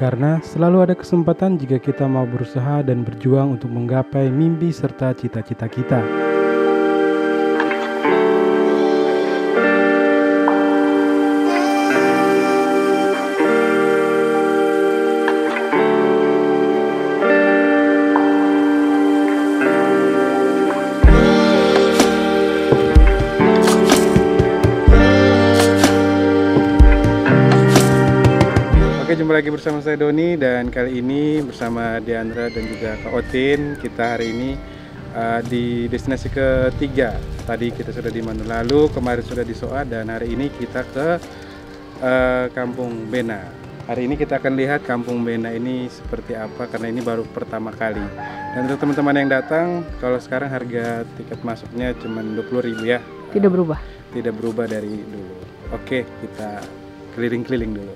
Karena selalu ada kesempatan jika kita mau berusaha dan berjuang untuk menggapai mimpi serta cita-cita kita. Jumpa lagi bersama saya Doni, dan kali ini bersama Diandra dan juga Kak Otin. Kita hari ini di destinasi ketiga. Tadi kita sudah di Manulalu, kemarin sudah di Soa, dan hari ini kita ke Kampung Bena. Hari ini kita akan lihat Kampung Bena ini seperti apa, karena ini baru pertama kali. Dan untuk teman-teman yang datang, kalau sekarang harga tiket masuknya cuma 20.000 ya. Tidak berubah? Tidak berubah dari dulu. Oke, kita keliling-keliling dulu.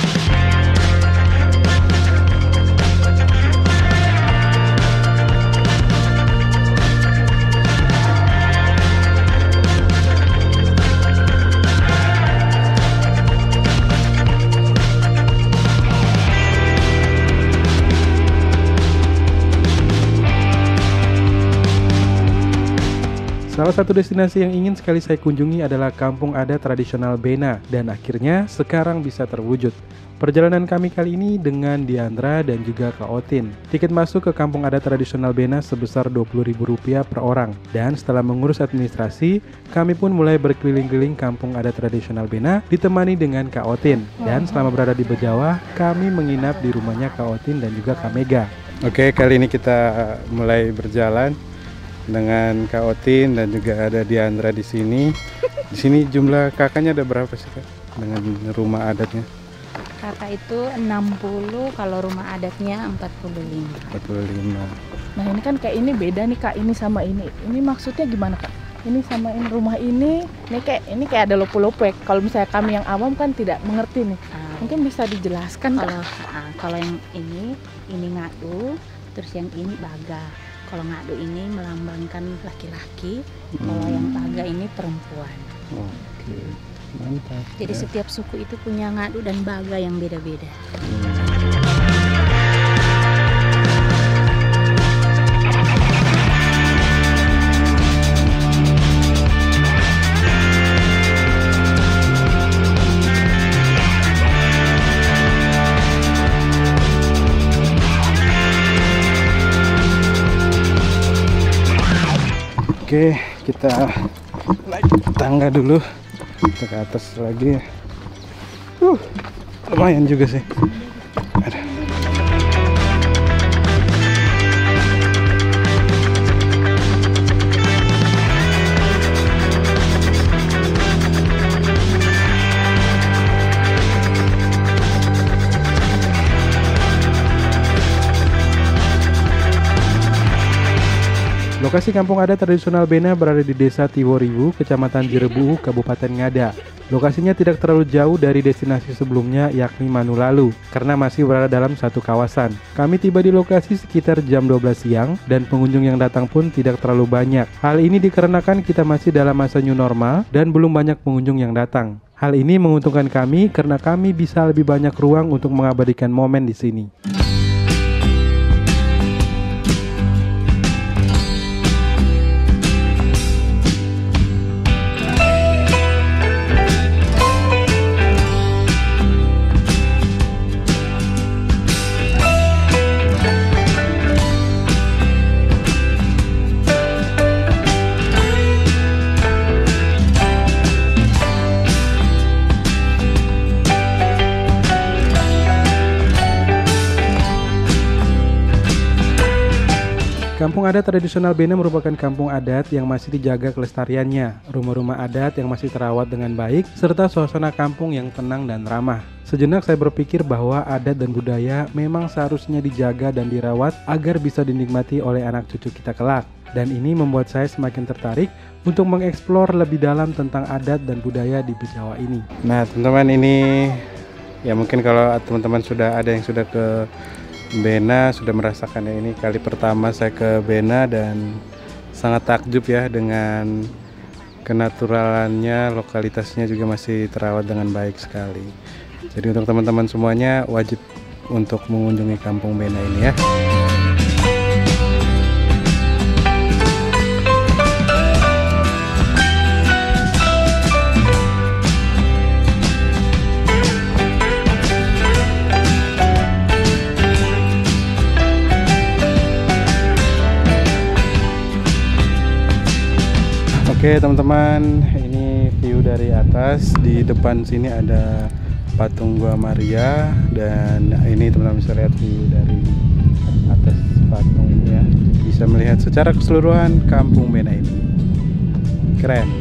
Salah satu destinasi yang ingin sekali saya kunjungi adalah Kampung Adat Tradisional Bena, dan akhirnya sekarang bisa terwujud. Perjalanan kami kali ini dengan Diandra dan juga Kak Otin. Tiket masuk ke Kampung Adat Tradisional Bena sebesar Rp20.000 per orang. Dan setelah mengurus administrasi, kami pun mulai berkeliling-keliling Kampung Adat Tradisional Bena ditemani dengan Kak Otin. Dan selama berada di Bejawa, kami menginap di rumahnya Kak Otin dan juga Kak Mega. Oke, kali ini kita mulai berjalan dengan Kak Otin dan juga ada Diandra di sini. Di sini jumlah kakaknya ada berapa sih, Kak? Dengan rumah adatnya? Kakak itu 60, kalau rumah adatnya 45. 45. Nah ini kan kayak ini beda nih Kak, ini sama ini. Ini maksudnya gimana Kak? Ini sama ini rumah ini kayak ada lopo-lopo ya. Kalau misalnya kami yang awam kan tidak mengerti nih. Mungkin bisa dijelaskan Kalau yang ini ngadu, terus yang ini baga. Kalau ngadu ini melambangkan laki-laki, kalau yang baga ini perempuan. Oke, mantap. Jadi setiap suku itu punya ngadu dan baga yang beda-beda. Oke, kita naik tangga dulu, kita ke atas lagi. Lumayan juga sih. Aduh. Lokasi Kampung Adat Tradisional Bena berada di Desa Tiworiwu, Kecamatan Jerebuhu, Kabupaten Ngada. Lokasinya tidak terlalu jauh dari destinasi sebelumnya, yakni Manulalu, karena masih berada dalam satu kawasan. Kami tiba di lokasi sekitar jam 12 siang, dan pengunjung yang datang pun tidak terlalu banyak. Hal ini dikarenakan kita masih dalam masa new normal, dan belum banyak pengunjung yang datang. Hal ini menguntungkan kami, karena kami bisa lebih banyak ruang untuk mengabadikan momen di sini. Kampung Adat Tradisional Bena merupakan kampung adat yang masih dijaga kelestariannya, rumah-rumah adat yang masih terawat dengan baik, serta suasana kampung yang tenang dan ramah. Sejenak saya berpikir bahwa adat dan budaya memang seharusnya dijaga dan dirawat agar bisa dinikmati oleh anak cucu kita kelak. Dan ini membuat saya semakin tertarik untuk mengeksplor lebih dalam tentang adat dan budaya di Bejawa ini. Nah teman-teman, ini ya mungkin kalau teman-teman sudah ada yang sudah ke Bena, sudah merasakannya. Ini kali pertama saya ke Bena dan sangat takjub ya dengan kenaturalannya, lokalitasnya juga masih terawat dengan baik sekali. Jadi untuk teman-teman semuanya wajib untuk mengunjungi Kampung Bena ini ya. Oke teman-teman, ini view dari atas. Di depan sini ada patung Gua Maria, dan ini teman-teman bisa lihat view dari atas patung ini ya. Bisa melihat secara keseluruhan Kampung Bena ini. Keren.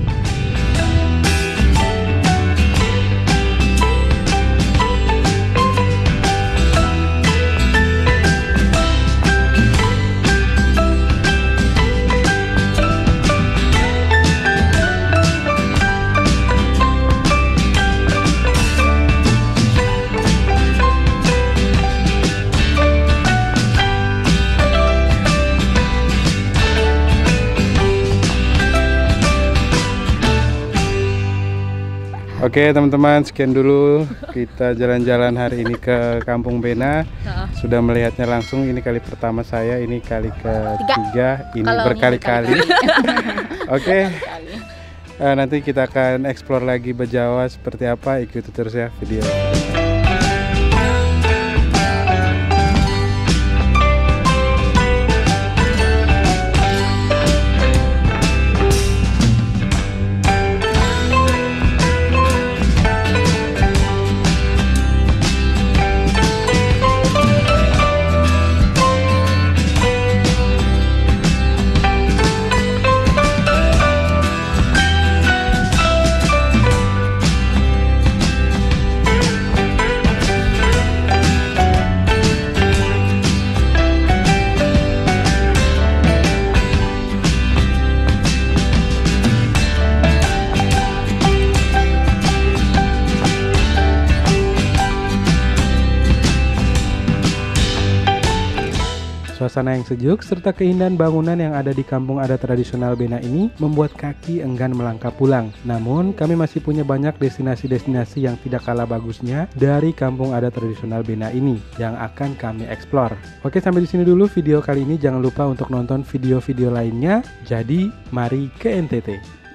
Oke teman-teman, sekian dulu kita jalan-jalan hari ini ke Kampung Bena. Sudah melihatnya langsung, ini kali pertama saya, ini kali ketiga, ini berkali-kali. Oke, nanti kita akan explore lagi Bejawa seperti apa, ikuti terus ya video. Suasana yang sejuk serta keindahan bangunan yang ada di kampung adat tradisional Bena ini membuat kaki enggan melangkah pulang. Namun kami masih punya banyak destinasi-destinasi yang tidak kalah bagusnya dari kampung adat tradisional Bena ini yang akan kami eksplor. Oke, sampai di sini dulu video kali ini. Jangan lupa untuk nonton video-video lainnya. Jadi mari ke NTT.